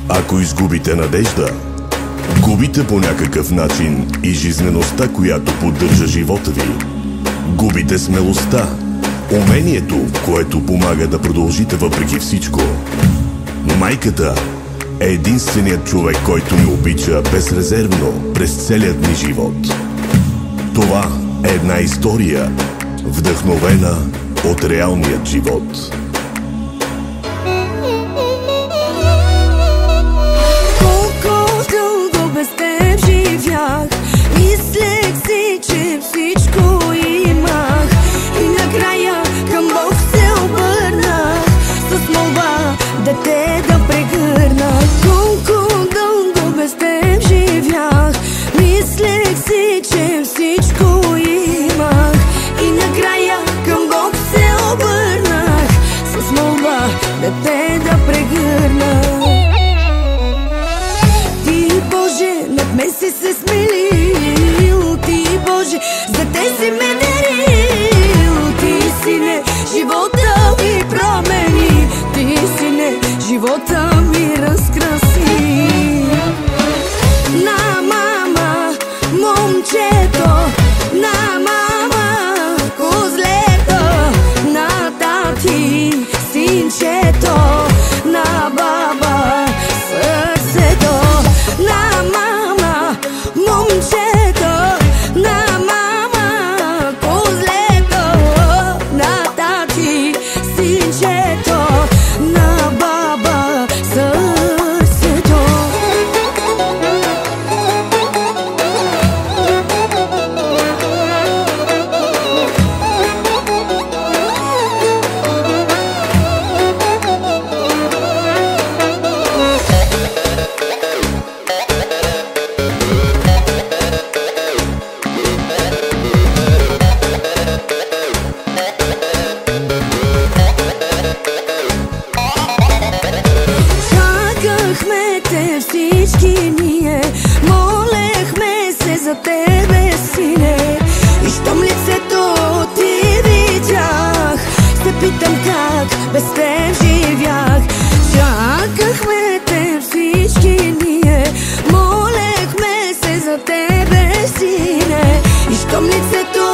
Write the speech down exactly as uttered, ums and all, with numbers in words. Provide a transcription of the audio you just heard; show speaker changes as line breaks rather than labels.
Ако изгубите надежда, губите по някакъв начин и жизнеността, която поддържа живота ви. Губите смелостта, умението, което помага да продължите въпреки всичко. Майката е единственият човек, който ни обича безрезервно през целият ни живот. Това е една история, вдъхновена от реалният живот.
Колко дълго без теб живях, мислех си, че всичко имах, и накрая към Бог се обърнах с молба да те да прегърна. Колко дълго без теб живях, мислех си, че всичко имах, и накрая към Бог се обърнах с молба да те да прегърна. Ти, Боже, над мен си се смилил, Ти, Боже, за те си ме дарил. Ти, Сине, живота ми промени, Ти, Сине, живота ми разкраси. На мама, момчето, на мама, козлето, на тати, синчето, на баба, сърцето. На мама, момчето, на мама, козлето, на тати, синчето, на баба, сърцето. Чакахме те всички ние, молехме се за тебе, Сине, и щом лицето ти видях, се питам как без теб живях. Чакахме те всички ние, молехме се за тебе, Сине, и щом лицето